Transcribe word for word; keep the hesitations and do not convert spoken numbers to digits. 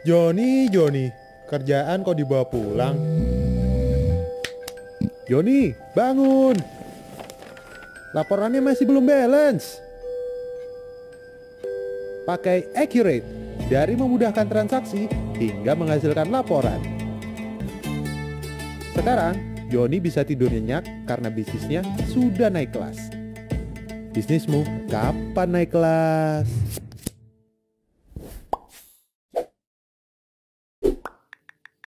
Joni, Joni, kerjaan kok dibawa pulang? Joni, bangun. Laporannya masih belum balance. Pakai Accurate, dari memudahkan transaksi hingga menghasilkan laporan. Sekarang, Joni bisa tidur nyenyak karena bisnisnya sudah naik kelas. Bisnismu kapan naik kelas?